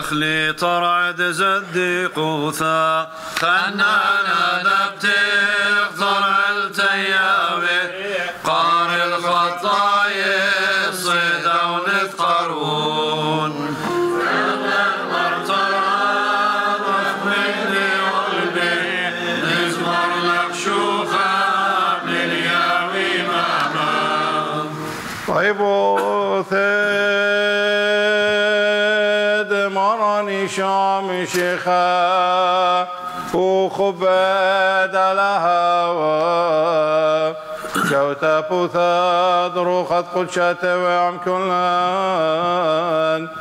دخلي ترعد زدق وثا خنانا نبتق طرع التيابي قار الخطايا صيدا ونثقرون طيب ثيد مراني شام شيخا وخباد الهوى شوتا بوثاد روخت قدشة وعم كلان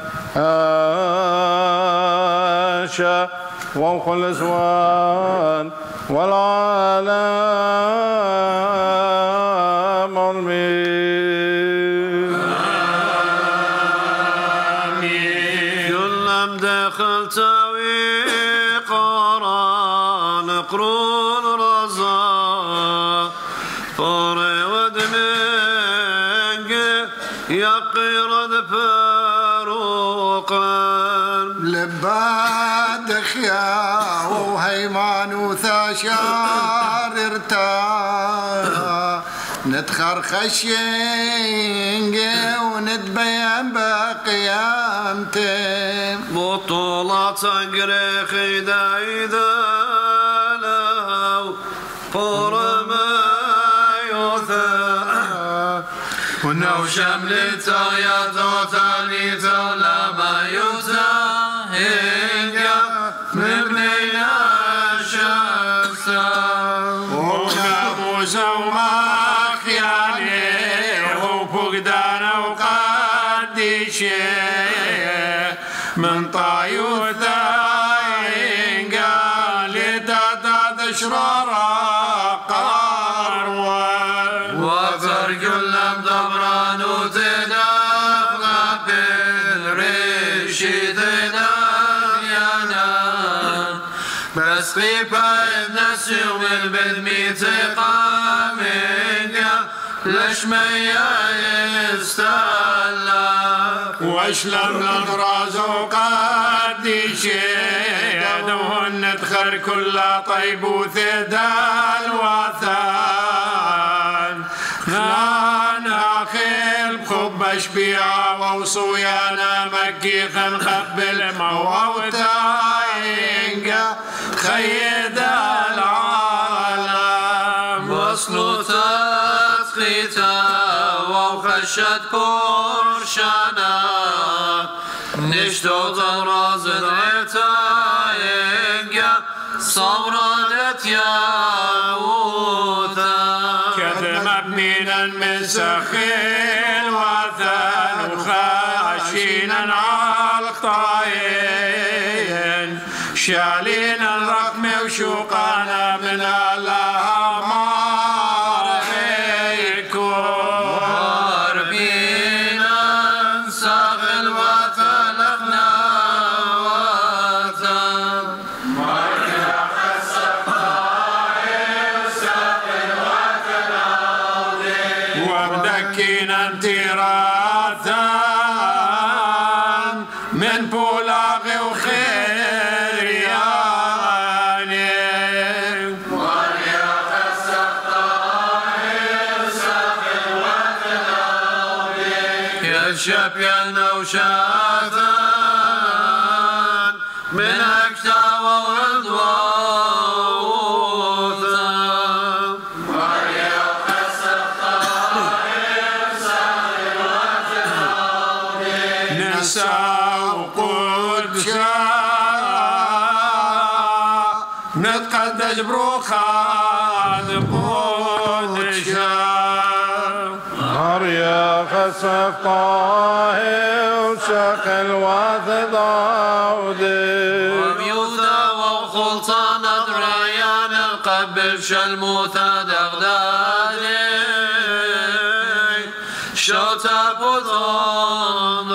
هاشا ومخل زوان والعالم المين كلما دخلت وقران قرون رزا فوري ودمنق يقرد فاروقا لباد خيا وهيمان وثاشار ارتا نتخر خشينجي ونتبين بقيامتي بطولة تقريخ دايدا لهو فرما يوثا ونو شمل تغيا توتاني تولا ما يوثا هنجا مبنينا شمسا وناموس ومخياني وفقدان وقديشي من طايوثا قال لتعداد اشرار قروة وفرق لم دبران وتدافع بالريشي تدافعنا بس خيفة الناس يوم البدمي تقامك ليش ما يستهلك واشلم الغراز وقديشي وهن تخر كلها طيب وثدال وثان خانا خيل بخب اشبيع وصويانا مكي خنقبل موتاينقا خيد العالم وصلوا تسخيتا وخشت برشانا نشتو تراز عتاينقا صبرت ياوثا كذب مبنينا من سخيل وثان وخاشينا على الطاين شالين الرقم وشوقانا من الأمار وربينا نساق الوثن لغنا وثن ومدكينا انتراثان من بولاغ وخير يعني يشب ينوشاثان من أكتا والدوثان نساء وقدشا نتقدج بروخان قدشا يا خسف طاهي وشقل واثد عودي وميوثا وخلطان ريان القبل شلموثا دغدادي شوتا بطون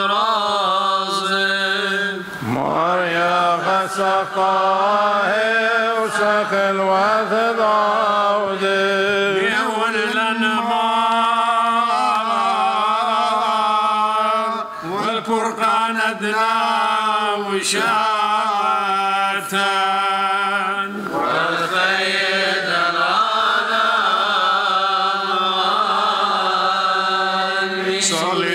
رازي يا خسف طاهي وشقل واثد عودي يهون الأنمار والفرقان أدنى شاتا والسيد العالم صلي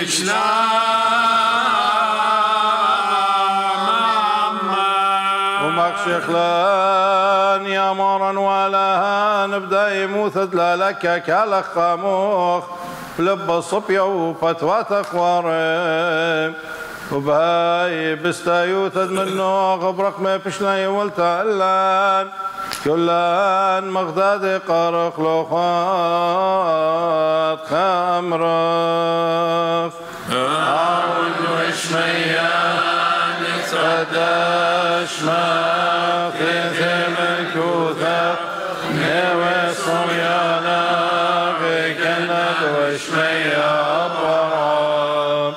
ومخشخلان يا مرن ولا نبدا يموثد لك كالخاموخ لب الصبية وفتواتك وارم وبهاي بستايوثد منه غبرق ما فشلا يولتا إلان كلان مغداد قرق لوخات خمرخ أعود وشميان قداش ما تنثم الكوثة نوي صميانا بكند وشميا أبرام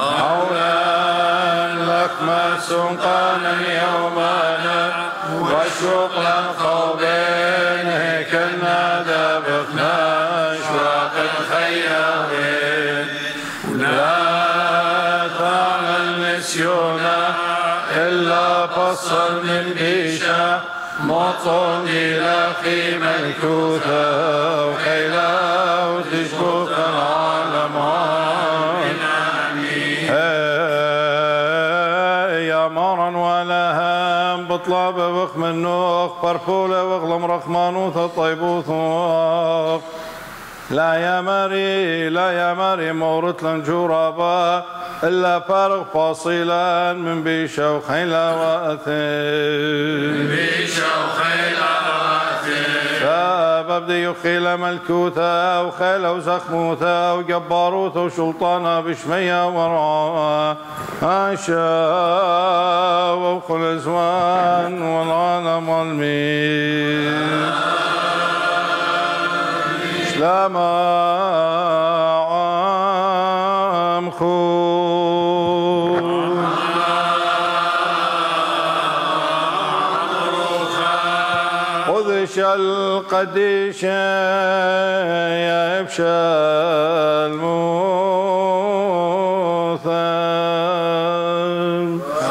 حولا لك ما سنقانا يومانا وشغلا قوبين كنا دبقناش وقد خيارين لا تعمل نسيونا إلا فصل من بيشا مطون إلى في ملكوثة وخيلا وتشبوك العالم يا مرن ولا هم بطلب بخ منوخ فرفولة وغلم رخمانوث الطيبوث لا يا مري مورت لنجورابا إلا فارغ فاصلا من بيشا وخيلا وأثين فببدي يخيل ملكوثة وخيلة وزخموثة وجباروثة وشلطانة بشمية ورعاها عاشا وخل زوان والعالم والمين شلاما عام خون خذش القديشة يا إبشا الموثن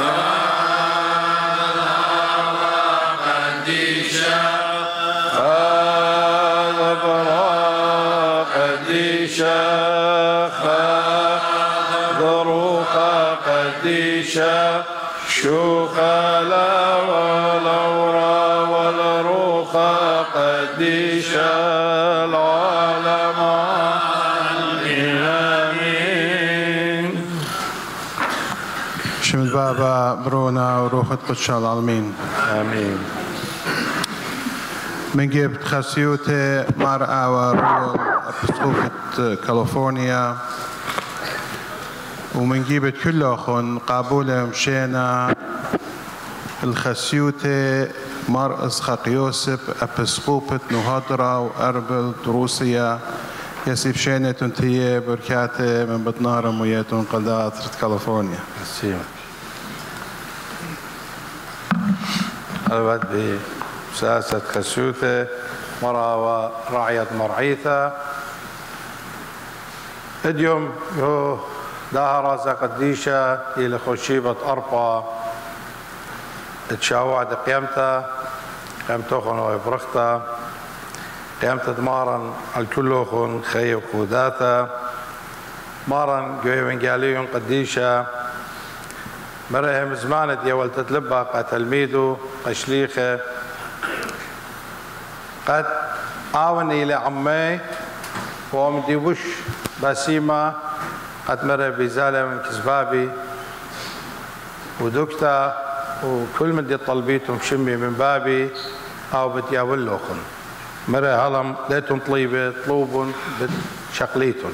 شوخلا والورا والروخا قديشا العالم آمين. شمد بابا برونا وروخة قدس العالمين آمين. من جبت خسيوتي مرأة ورول أبسقوفة كاليفورنيا ومن جيبت كل أخون قابولة مشينا الخسيوتة مر إسحاق يوسف أبسقوبة نهضرة وأربل روسيا يسيب شينة تنتيه بركاتة من بطنار مويتون قلدات كاليفورنيا. أود بساسة خسيوتة مرة ورعية مرعيثة اليوم داها قديشة إلى خشيبة أربعة تشاوعد قيمتها خون ويبرختا قيمتها دمارا الكلوخون خي وخوداتا مارا جويبن قاليون قديشة مرهم زمانة يول تتلبى قتلميدو قشليخة قد آوني لعمي ومدي وش بسيمة قد مرة بزالة من كسبابي ودكتا وكل من دي طلبيتهم شمي من بابي أو بتياول لوخن مرة هلم ليتهم طليبة طلوبون بشقليتهم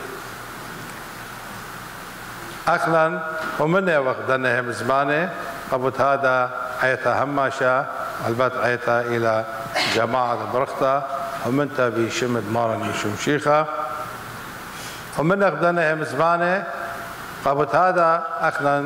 أخلا ومن وقدنهم زمانه قبط هذا عيتا هماشا البات عيتا إلى جماعة برختا ومنتا بشمد مارن يشم شيخة ومن أخدنهم زمانه قبط هذا أخلا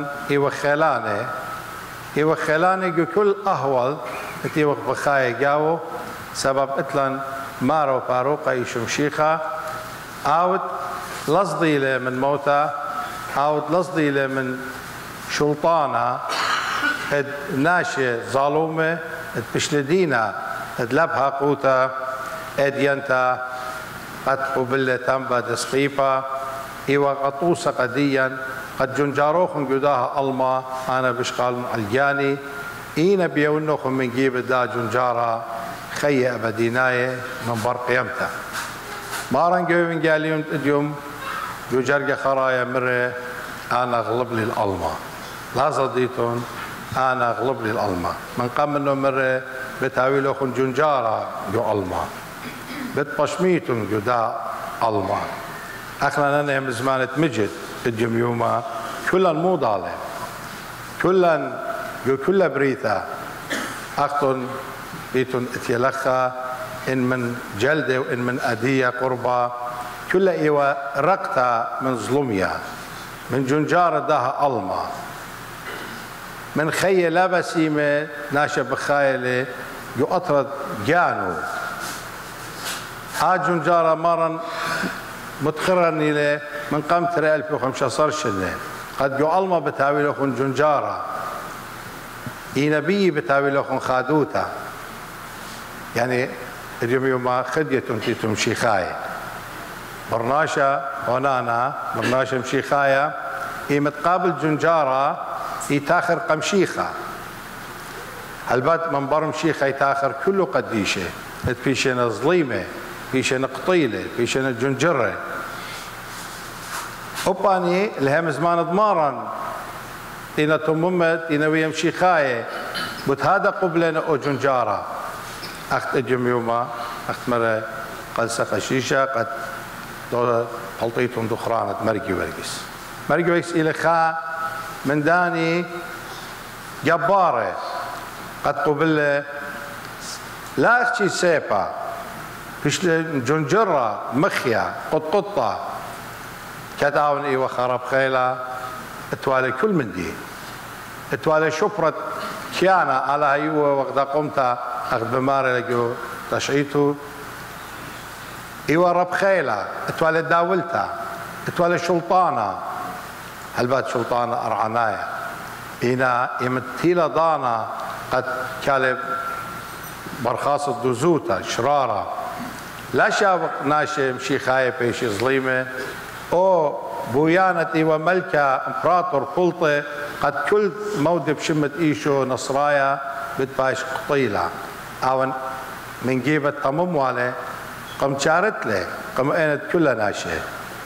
يوخيلانه كل أهول تيوخ بخاي جاو سبب إتلان مارو باروقة يشم شيخة أو لصدي له من موتى أو لصدي له من شلطانة ناشي ظالومة تبشلدينا لبها قوتا ادينتا قد قبلة تنبا دسقيبا ايوا قطوسة قديا قد جنجاروخن قداها الما انا بشقال الجاني اينا بيونوخن من جيب دا جنجارا خي ابديناي من بر قيمتا مارن قوين قاليون اليوم جو جرقة خرايا مره انا اغلب لي الالما لا صديتون انا اغلب لي الالما من قام انه مره بتاويلوخن جنجارا جو الما بتبشميتون جو دا الما اخنا انا زمانة مجد اليوم يوما كلن مو ضاله كلن جو كل بريتا اختن بيتون اتيلخا ان من جلده وان من اديه قربا كل ايوا رقتا من ظلميا من جنجار داها الما من خي لا بسيمه ناشا بخايله جو اطرد جانو ها جنجاره مرن متخرني له من قمت 2015 سنه قد جو الما بتاويل اخون جنجاره اي نبي بتاويل اخون خادوتا يعني اليوم يوم خديتم تيتم شيخايه برناشا هونانا برناشا مشيخايه اي متقابل جنجاره اي تاخر قمشيخه هالبات من بر مشيخه يتاخر كله قديشه فيشنا ظليمه فيشنا قطيله فيشنا جنجره اوباني لهم زمان ضمارا إنا تممت إنا ويا مشيخايه بت هذا قبلنا او جنجاره اخت اجم يوما اخت مره قد سقى شيشه قد خلطيتهم دخرانة مرقي ورقس إلى خا من داني جبارة قد قبل لا اختي سيبا فيش جنجرة مخيا قطة كداون ايوه خرب خيلة اتوالي كل من دي اتوالي شفرة كيانا على ايوه وقت قمت اخذ بماري لقيو تشعيتو ايوه رب خيلة اتوالي داولتا اتوالي شلطانة هلبات شلطانة ارعنايا اينا يمتيلا دانا قد كالب برخاص الدوزوتا شرارة لا شابق ناشي مشي خايب ايشي ظليمة او بويانتي وملكة امبراطور فلطة قد كل مودة بشمت ايشو نصرايا بتباش قطيلة او من جيبة تمم والي قم شارت له قم اينت كلها ناشي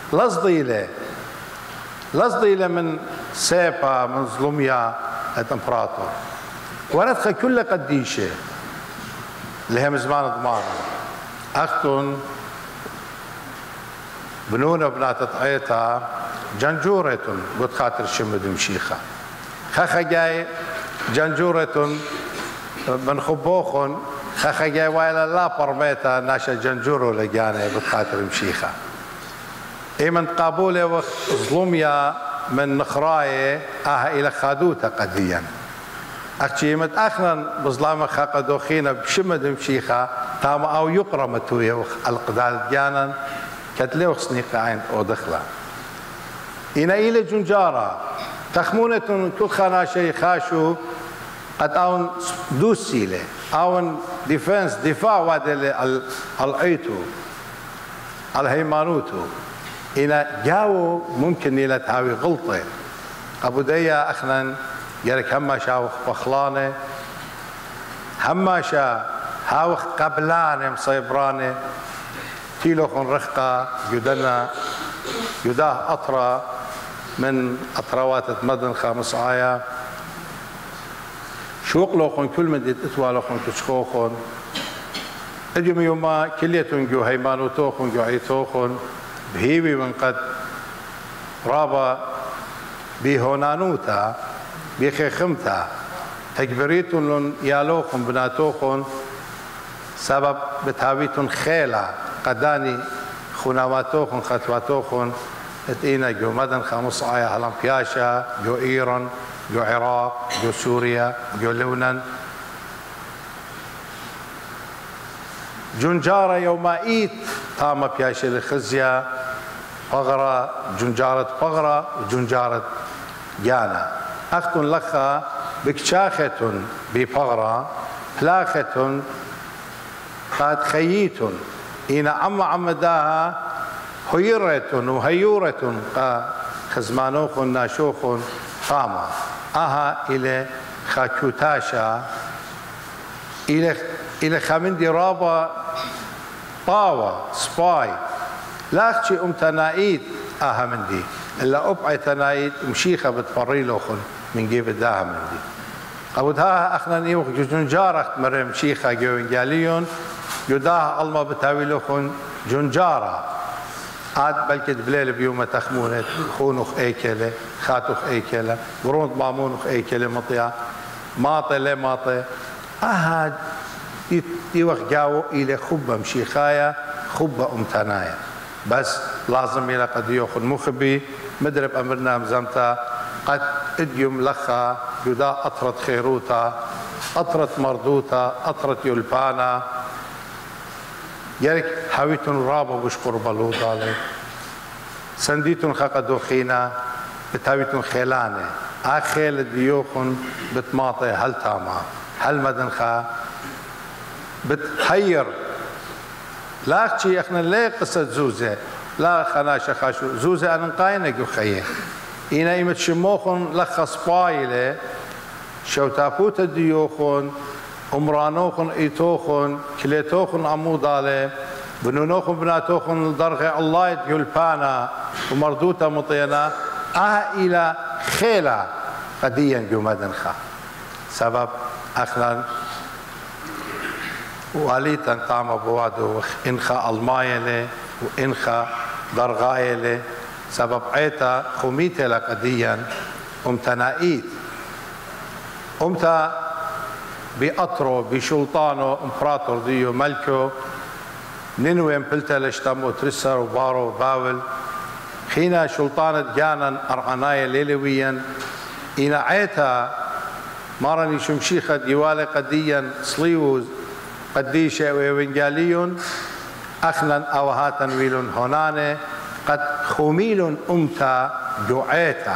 لصدي له من سيبا من ظلميا الامبراطور ورثخة كلها قديشة لهم زمان ضمانة اختن بنونا بنات طعيتها جنجورتن قد خاطر شمد مشيخة خخا جاي جنجورتن من خبوخن خخا جاي وايلا لا برميتا ناشا جنجورو لقانا قد خاطر مشيخة اي من قابولة وظلميا من نخراية الى خادوتا قديا اختي متاخرا بظلامة خاقة دوخينا بشمد مشيخة تام او يقرا متوية القدال جانا كتلوخ سنيقة عين او دخلة إنا إلى جنجارة تخمونة كل خانا شيء خاشو قد اون دوسيلة اون ديفنس دفاع وادل العيتو الهيمانوتو إنا جاو ممكن إلى تهاوي غلطة أبو ديا أخنا يرك هماشا وخلانة هماشا هاوخ قبلانة مصيبرانة تيلوخن رخقة يدنا يداه أطرى من أطروات مدن خامس آية شوقلوخن كل من اتوالوخن تشخوخن اليوم يوما كليتون جو هيمانوتوخن جو عيتوخن بهيوي من قد رابا بهونانوتا بخيخمتا تكبريتون لن يالوخن بناتوخن سبب بتهاويتون خيلة قداني خنواتوخن خطواتوخن اتينا جو مدن خامس آية هلم بياشا جو إيران جو عراق جو سوريا جو لبنان جنجارة يومائيت تاما بياشا لخزيا فغرة جنجارة فغرة وجنجارة جانا أختن لخا بكشاخة بفغرة فلاخة قد خييت إن عم داها هيرة وهيورة خزمانوخ ناشوخ قاما أها إلى خاكوتاشا إلى خامندي رابا طاوة سباي لاخشي تنايد أها مندي إلا أبعي تنايد مشيخة بتفري لوخن من جيب داها مندي أودها أخنا نيوخ جنجارة مرة مشيخة جوين جاليون يداها ألما بتاوي لوخن جنجارة عاد بلكي بليل بيوم تخمونت خونخ ايكله خاتخ ايكله برونت مامونخ ايكله مطيا ماطي لا ماطي اهاد يوخ جاو الى خبه مشيخايا خبه امتنايا بس لازم الى قد ياخذ مخبي مدرب امرنا مزمتا قد اديم لخا يدا اطرت خيروتا اطرت مردوتا اطرت يلبانا يرك حاويتن رابا بشكر بلو دالي سنديتن خاقدو خينا بتاويتن خيلانه اخيل ديوخن بتماطي هل تاما هل مدن خا بتحير لا اختي اخنا ليه قصه زوزه لا خناشه خاشو زوزه انا قاينه خيه اينا يمت شموخن لخص بايله شو تافوت ديوخن امرانوخن ايتوخن كليتوخن عموداله بنونوخن بناتوخن درغه الله يلبانا ومردوتا مطينا الى خيلا قديا جمدن خا سبب اخلا واليتا قام بوادو انخا المايله وانخا درغايله سبب عيتا خميته لقديا امتنائيت امتا بأطرو بشلطانو امبراطور ديو ملكو نينوين بلتا لشتمو ترسر وبارو وباول خينا شلطانة جانا أرعنايا ليلويا إنا عيتا مارني شمشيخة ديوالي قديا صليوز قديشة وينجاليون أخنا أوهاتا ويلون هوناني قد خميل أمتا دعيتا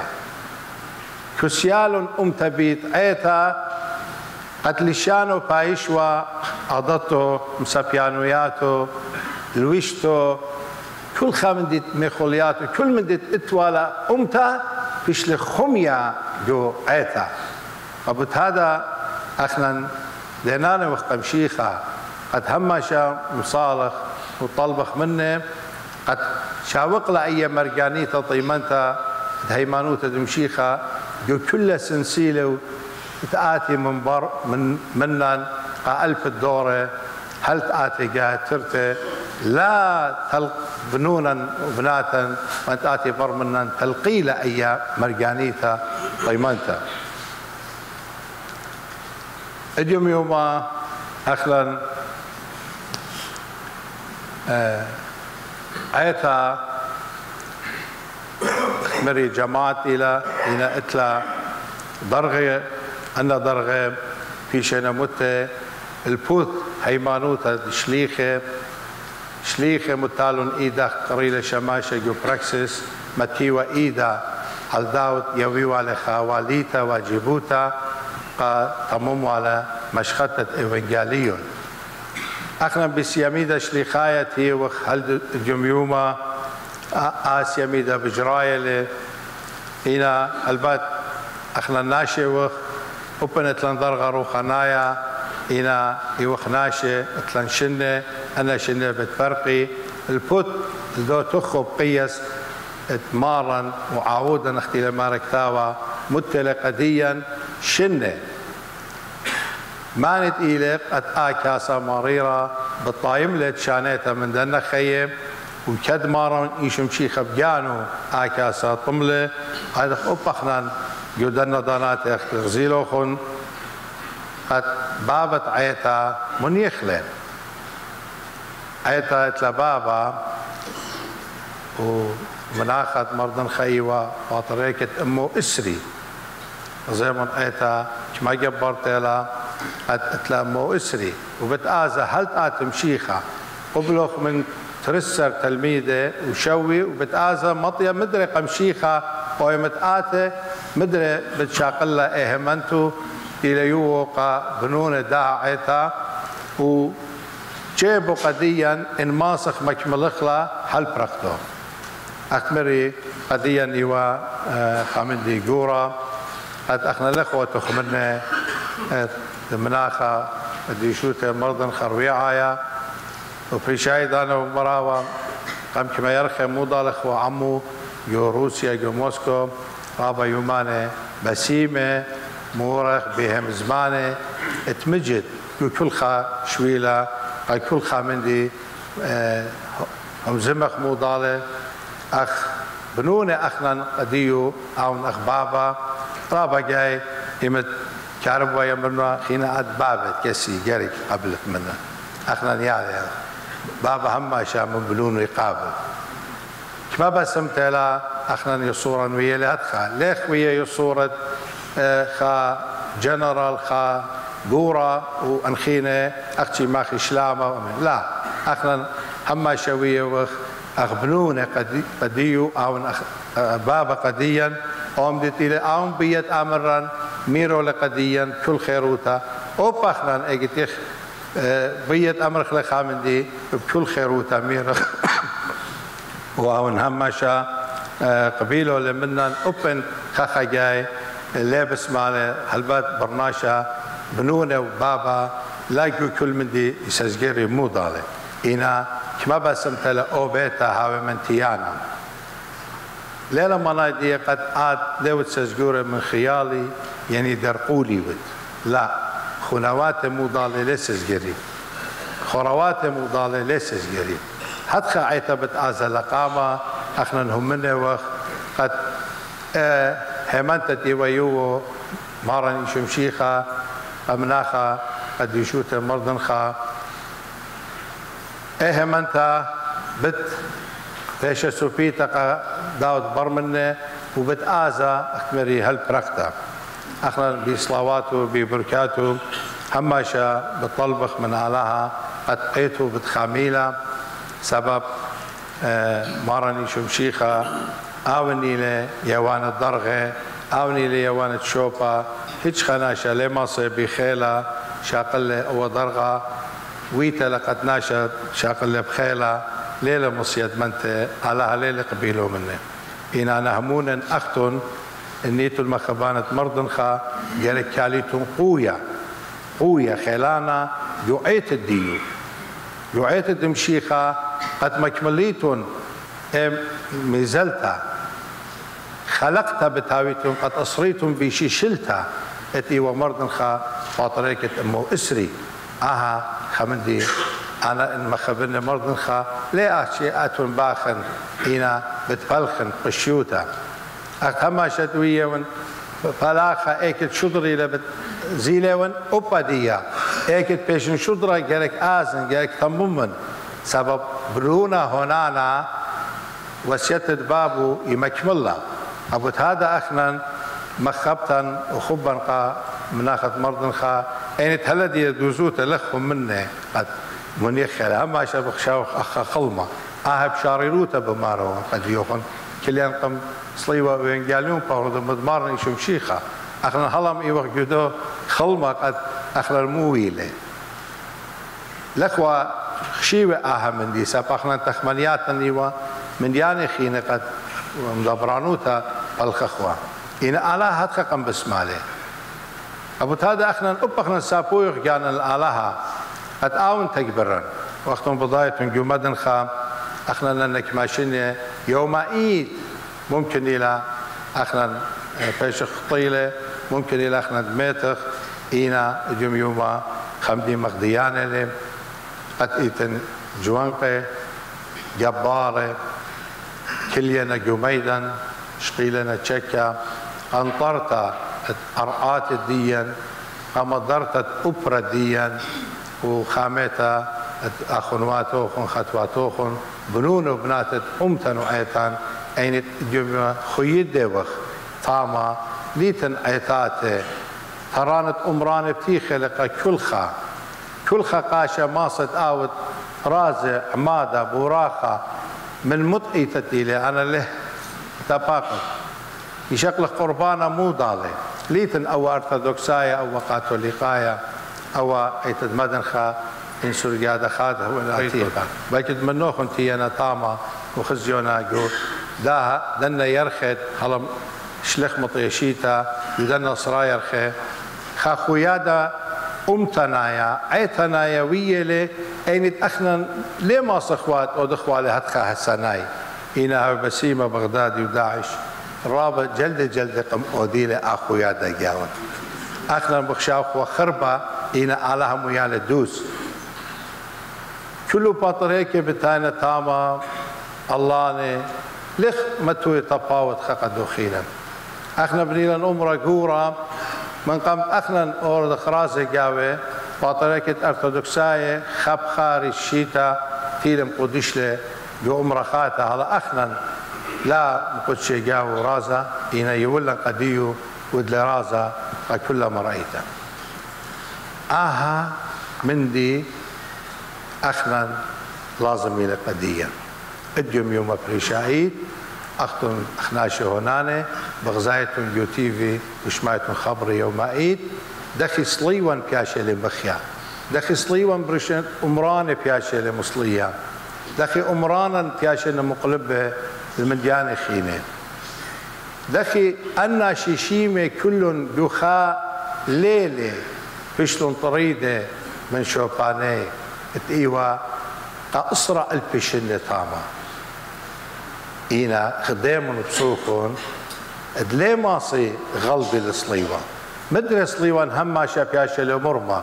كسيال أمتا بيت عيتا قتلشانو بايشوا عضتو مسابيانوياتو لويشتو كل خامندت ميخولياتو كل مندت اتوالا امتا بيشل خميا جو عيتا قبت هذا اخنا دينانا وقت مشيخة قد همشا مصالح وطلبخ منه قد شاوق له اي مرجانيتا طيمنتا هيمانوتا دمشيخة جو كل سنسيله تآتي من منن ألف الدورة هل تآتي قاعد ترتي لا تلق بنونا وبناتا وأن تآتي بر منن تلقي لأي مرجانيتا طيمنتا اليوم يوما أخلا عيتا مري جماعت إلى إتلا درغي أن درغة في شنموتة البوث هيمانوتا شليخة متالون إيدا قريلة شماشة جو براكسس متيوة إيدا على داود يويو على خواليتا وجيبوتا تموم على مشخطة إيوانجاليون أخنا بسياميدا شليخاية هي وخلد الجميومة آسياميدا بجرايلة هنا البات أخنا ناشي وخ وبنت لندرغة روخنايا إنا يوخناشي تلنشنة أنا شنة بتفرقي البوت دو تخو بقيس اتمارا وعاودا اختي لماركتاوا متلقديا شنة مانت إيلق أتآكاسا مريرة بالطايم لت شانيتا من دنا خيم وكد مارا يشمشي خبجانو آكاسا طملة هذا أبخنا يودنا دانات غزيلوخن قد بابت عيتا من يخلن عيتا اتلا بابا ومناخت مرضن خيوة وطريقة امو اسري زي من عيتا كما جبرت لها قد اتلا امو اسري وبتآزى هل تآتم شيخة قبلوخ من ترسر تلميذة وشوي وبتآزى مطية مدري قمشيخة ويمتآتي مدري بتشاقل لها اهمنتو إلى يوقع بنون داعيتا وجيبوا قديا إن ماسخ مكمل إخلا حل برقتو أكمري قديا إيوا خامندي قورا قد أخنا الأخوة تخمنا مناخا ديشوت مرضن خرويعايا وفي شاهد أنا ومراوا قام كما يرخي موضى الأخوة عمو جو روسيا جو موسكو بابا يوماني بسيمة مورخ بهم زمانه اتمجد كل خا شويلة كل خا مندي هم زمخ موضالة أخ بنونة أخنا قديو أو أخ بابا رابا جاي يمت كاربوا يمرنا خينا عد بابا كسي جري قبلت منا أخنا نيالي بابا هم شا من بنون يقابل كما بسمت لا أخنا يصورا ويا لهدخا ليخ ويا يصورة خا جنرال خا قورا وأنخينا أختي ماخي شلامة لا أخنا هم شوية وخ أخبنونا قديو أو بابا قديا أمدت إلى أم بيت أمرا ميرو لقديا كل خيروتا وبخنا أجتيخ بيت أمر خلقها من دي بكل خيروتا ميرو وأون همشا قبيله لمنا أوبن خخا جاي لابس ماله هلبات برناشا بنونه وبابا لاقوا كل من دي يسجري مو ضاله إنا كما بسمت له أو بيتا هاوي من تيانا ليلة منادية قد عاد لوت سجورة من خيالي يعني درقولي ود لا خنوات مو ضاله ليس سجري خروات مو ضاله ليس سجري حتى عيتبت آزل قامة أخنا هم منه وقت قد همانت ديويو مارن شمشيخا أمناخا قد يشوت مرضنخا همانتا بت فيش سوبيتا داود برمنه وبت آزا أكمري هالبركتا أخنا بصلواته ببركاته هماشا بطلبخ من آلها قد قيتو بتخاميلا سبب مارني شمشيخة آوني لي يوان الدرغة آوني لي يوان الشوبة هيج خناشة لمصة بخيلة شاقل أو درغة ويتا لقد ناشا شاقل بخيلة ليلة مصيد منت علىها ليلة قبيلو منه إن أنا همون أختن النيتو المخبانة مرضنخا جالك كاليتون قوية خيلانا يعيت الديو يعيت الدمشيخة قد مكمليتون ميزلتا خلقتا بتاويتون قد أصريتون بشي شلتا اتي ومرضنخا فاطريكة أمو إسري خمندي أنا إن مخبرني مرضنخا لا أشياء باخن إنا بتفلخن قشيوتا أكما شدوية فلاخا ايكت شدري لبت زيلون أبدية ايكت بيشن شدرة جالك آزن جالك تمومن سبب برونا هنانا وسيتد بابو يمكملها أبوت هذا أخنا مخبتا وخبا قا مناخت مرضنخا أين تهلدي دوزوت لخهم منه قد منيخل هما شبخ شاوخ أخا خلمة أهب شاريروتا بمارو قد يوخن كليان قم صليوة وين قاليون باورد مدمارن شمشيخة أخنا هلم إيوخ جدو خلمة قد أخنا المويلة لخوا خشيوة من دي سابقنا تخمنيات نيوة من ياني خينة قد مدبرانوتا بالخخوا إن آلها هتخقم بسمالي أبو هذا أخنا أبخنا سابويخ كان الآلها قد آون تكبرن وقتهم بضاية جمدن خام أخنا لنك ماشيني يوم عيد ممكن إلى أخنا فيشخ طيلة ممكن إلى أخنا دميتخ إينا جم يوما خمدي مغديان لهم قد إيتن جوانقة جبارة كلينا جميدا شقيلنا تشكا أنطرتا أرعات الديان أمضرت أبرة ديان وخامتا أخنواتوخن خطواتوخن بنون وبنات أمتن وعيتان أين جمع خيد دوخ طاما ليتن عيتاته ترانت أمران بتيخة لقى كلخا قاشة ماصت آوت رازع عمادة براخة من مطئتتي لي أنا له تباقف يشكل قربانة مو ضالي ليتن أو أرثوذكسايا أو كاثوليقايا أو أيتد مدنخا إن سرقادة خاده ولا تيقا باكد منوخن تيانا طاما وخزيونا جو داها دنا يرخد هلم شلخ مطيشيتا يدنا صرا يرخي خاخويادا أمتنايا عيتنايا ويلي أين أخنا لما صخوات أو دخوالي هتخا هساناي إنا بسيمة بغداد وداعش رابط جلد قم أوديلي أخويادا جاون أخنا بخشاوخ وخربة إنا علىها ميال الدوس كله باطريكي بتانا تاما اللاني لخ متوي تفاوت خقا دوخينا اخنا بنيلا امرا قورا من قام اخنا اورد خراسي قاوي باطريكي ارثوذكساية خب خاري الشيتا تيلم قدشلي جو امرا خاتا هذا اخنا لا مقدشي قاوي رازا إنا يولا قديو ودل رازا كل مرأيتا آها من دي أخنا لازم إلى قدية اليوم يوم بريشايد أختم أخناشي هوناني بغزايتون يو تي في وشمايتون خبري يوم عيد دخي صليوان بياشي لمخيا دخي صليوان بريشن أمراني بياشي لمصليا دخي أمرانا بياشي لمقلبة المدياني خيني دخي أنا شيشيمي كلن دوخا ليلي بشلون طريدة من شوباني اتيوا قاصرة البشن تاما إينا خدامن بصوخون ادلي ماصي غلبي الصليوان مدري صليوان هما شابياشا لمرمى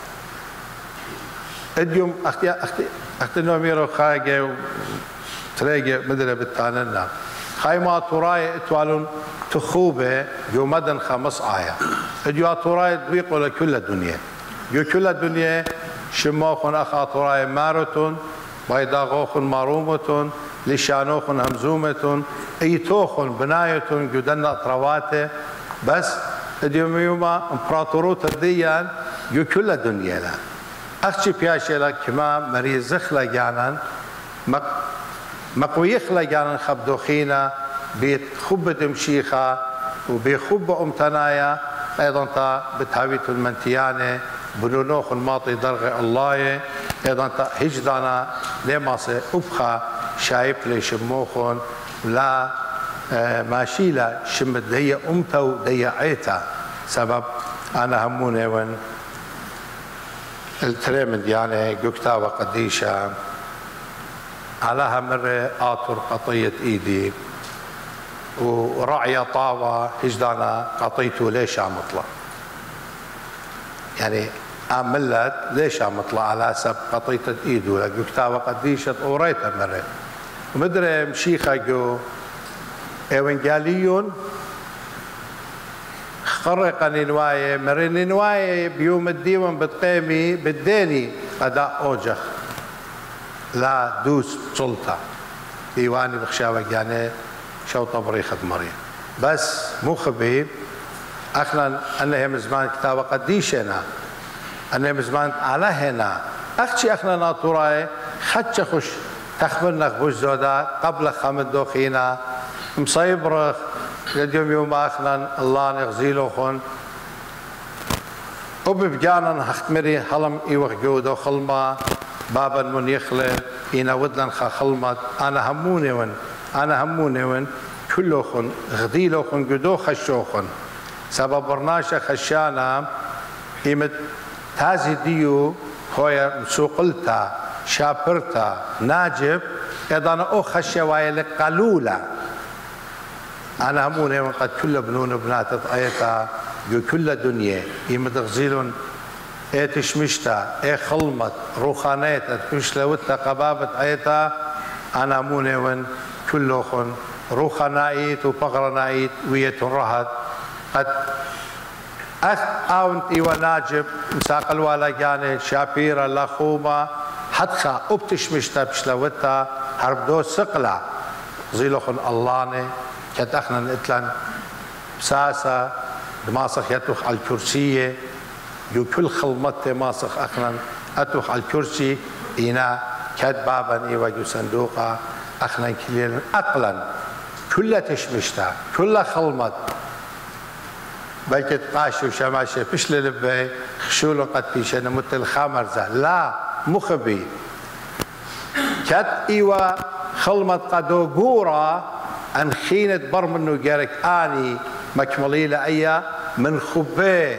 اديوم اختي نوميرو خايقة تريقة مدري بالتاننا خاي ما توراي اتوالون تخوبة جو مدن خمس آية اديو توراي دويقو لكل الدنيا جو كل الدنيا شموخن أخا توراي مارتون بيضاغوخن مارومتون لشانوخن همزومتون ايتوخن بنايتون جدن اطرواته بس اليوم يوما امبراطوروت الديان جو كل الدنيا لا اخشي بياشي لك كما مريزخ لجانا مقويخ لجانا خبدوخينا بيت خبة مشيخة وبيخب امتنايا ايضا تا بتهاويت المنتيانه بنونوخ الماطي درغ الله ايضا تا هجدانا لماسه ابخا شايب لي شموخون لا ماشيلا شمت دي امتو دي عيتا سبب انا هموني وين التريمد يعني قكتا وقديشة علىها مرة آطر قطية ايدي ورعية طاوة هجدانا قطيته ليش عم اطلع يعني عملت ليش عم اطلع على حسب قطية ايده لقكتا وقديشة اوريتها مرة ومدري مشيخة جو ايوانجاليون خرق نواية مرن نواية بيوم الديوان بتقيمي بديني أداء أوجخ لا دوس سلطة ديواني بخشاوة يعني شو طبريخة مريم بس مو خبيب أخنا أنها مزمان كتابة قديشنا أنها مزمان على هنا أختي أخنا ناطوراي خدش خش تخبرنا خبوش زودا قبل خمد دوخينا مصيبرخ اليوم يوم اخنا الله نغزيلو خون وببجانا هختمري هلم ايوخ جودو خلما بابا من يخلق اينا ودنا خلمت انا هموني ون كله خون غديلو خون جودو خشو خون سبب برناشا خشانا ايمت تازي ديو هويا مسوقلتا شابرتا ناجب ايضا او خشا وايلك قلولا أنا هموني وقد كل بنون بنات طايتا جو كل دنيا يمتغزيلون ايه تشمشتا ايه خلمت روخانيت تشلوتا قبابة ايتا أنا هموني ون كلوخن روخانايت وبغرنايت ويت رهد قد آونت إيوا ناجب مساق الوالا جاني شابيرا لخوما حدخا ابتشمشتا بشلوتا هربدو سقلا زيلوخن اللاني كانت اخنا نتلن بساسة دماسخ يتوخ على الكرسية جو كل خلمتي ماسخ اخنا اتوخ على الكرسي اينا كاد بابا ايوا جو صندوقة اخنا كلين اقلا كل تشمشتا كل خلمت بلكت قاشو شماشة بشل لبي خشولو قد بيشن متل خامرزة لا مخبي كت إيوا خلمت قدو قورا أن خينت برمنو جارك آني مكملي لأيا من خبي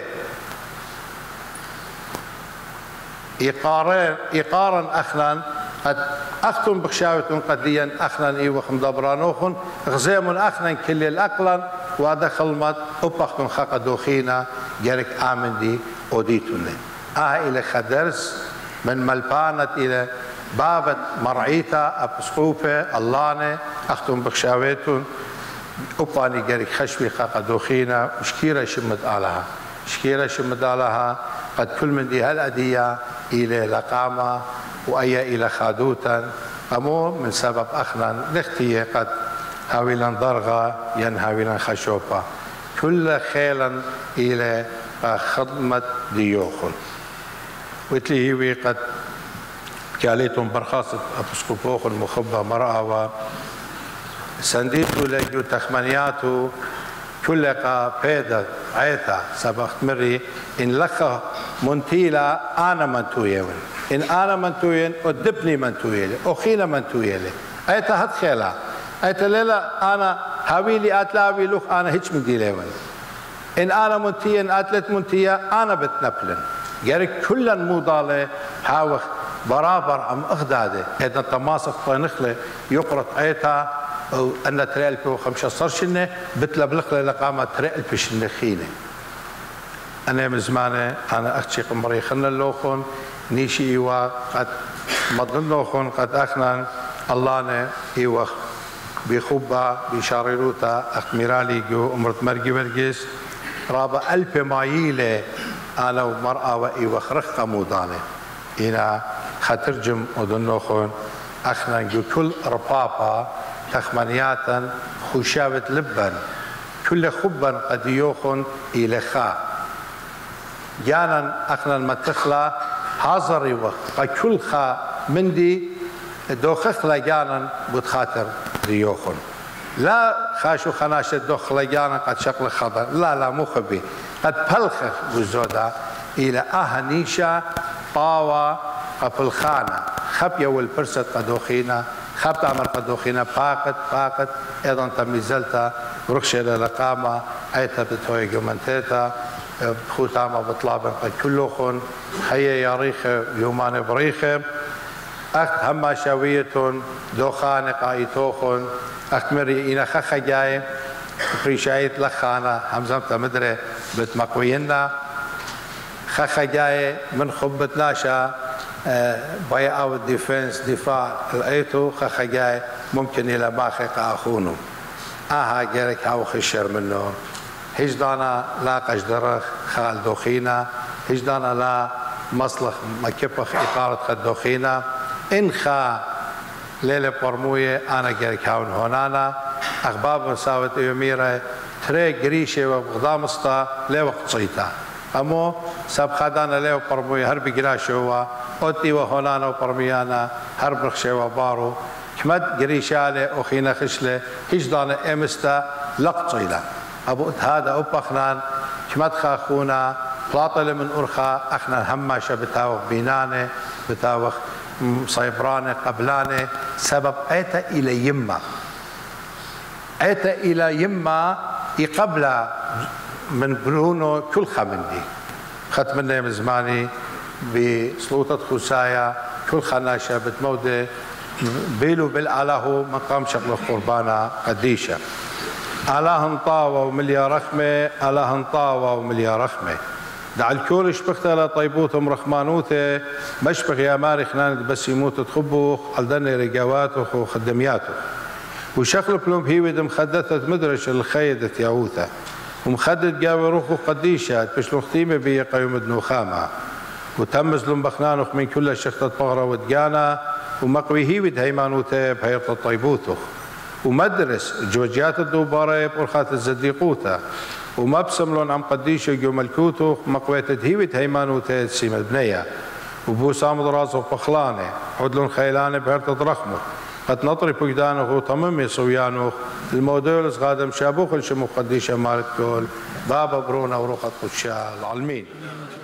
إيقارا أخنا قد أختم بخشاوة قديا أخنا إيوا خمدبرانوخن غزيم أخنا كل الأقلا وهذا خلمت أبختن خاق دوخينا جارك آمن دي أوديتون إلى خدرس من ملبانة إلى بابت مرعيتا أبسقوفة اللانة أختم بخشاويتون أباني جارك خشوي خاق دوخينا وشكيرة شمد آلها شكيرة شمد آلها قد كل من دي هالأدية إلى لقامة وأي إلى خادوتا أمو من سبب أخنا نختي قد هاويلا ضرغة ينهاويلا خشوبة كل خيلا إلى خدمة ديوخن وتلي هيوي قد كاليتم برخاصة أبسقوبوخن مخبة مرأة سنديتو لجو تخمنياتو كل قابيدة عيتا سبخت مري إن لك منتيلا أنا منتوين إن أنا منتوين أدبني منتوين أخينا منتوين عيتا هد خيلا عيتا ليلا أنا هاويلي أتلاوي لوخ أنا هيش من دي ليون إن أنا منتين أتلت منتيا أنا بتنبلن جارك كلا موضالة هاوخ برابر أم أخداده إذا تماسك طينخلة يقرط عيتا أو أن تريل بو 15 سنة بتلبلق لقامة تريل بشنة خينة أنا من زمانة أنا أختي قمري خلنا اللوخون نيشي إيوا قد مضن لوخون قد أخنا اللانة إيوا بخبة بشاريروتا أخت ميرالي جو أمرت مرقي ورقس رابا ألف مايلة أنا ومرأة وإيوا خرخة مودانة إنا خاترجم أدن لوخون أخنا جو كل ربابا تخمنياتا خشابة لبا كل خبا قد يوخن إلى خا جانا أخنا المتخلى حاضر وقت كل خا مندي دوخخلا جانا بتخاطر ريوخن لا خاشو خناشة دوخلا جانا قد شكل خضر لا مخبي قد بلخخ بزودا إلى أهنيشا طاوة قبل خانة خبية والبرسة قدوخينا خبت عمر قدوخينا باقت ايضا تميزلتا رخشة للقامة ايتا بتوي قمنتيتا بخوتاما بطلابا قد كلوخن خيه ياريخة يومان بريخة اخت هما شاوية دوخانة قايتوخن اخت مري اينا خخة جاي بريشايت لخانة همزمتا مدري بتمقوينا خخة جاي من خبتناشا باي اوت ديفنس دفاع الايتو خخجاي ممكن الى باخق اخونو جارك هاو خشر منه هجدانا لا قجدرخ خال دوخينا هجدانا لا مصلخ مكبخ اطارة خد دوخينا انخا ليلة برموية انا جارك هاون هونانا اخباب مساوت يوميرة تري قريشة وغضامستا لوقت صيتا امو سب خدانا ليو برموية هربي قراشوا أوتي وهونانا وبرميانا هرب رخشة وبارو كمد قريشالة أخينا خشلة هجدانا إمستا لقطيلة أبو هذا أبخنان كمد خاخونا بلاطل من أرخا أخنا هما شبتاوخ بينانة بتاوخ صيبرانة قبلانة سبب أيتا إلى يما يقبل من برونو كل خمندي ختمنا من زماني بسلطة خسايا كل خناشة بتمودة بيلو بالآله مقام شغل قربانا قديشة آلهن طاوة ومليا رخمة آلهن طاوة ومليا رخمة دع الكل شبختها لطيبوتهم رخمانوته مشبخ يا ماري خناند بس يموت تخبوخ قلدني رقاواتك وخدمياتك وشغل بلوم هيود مخدثة مدرش الخيدة يعوثة ومخدد جاوي روحه قديشة بش مختيمة بي قيوم النخامة وتمز لهم بخنانخ من كل شخطة بغرة ودقانا ومقوي هيود هيمانوته بهيرة الطيبوتخ ومدرس جوجيات الدوبارة بأرخات الزديقوته ومبسم لهم عم قديشة جو ملكوتخ مقوية هيود هيمانوته سيمة بنية وبو سامد راسه بخلانه عدلون خيلانه بهيرة رخمه قد نطري بجدانه طممي صويانه المودول غادم شابوخ الشمو قديشة مالك كل بابا برونا وروخة قدشال العالمين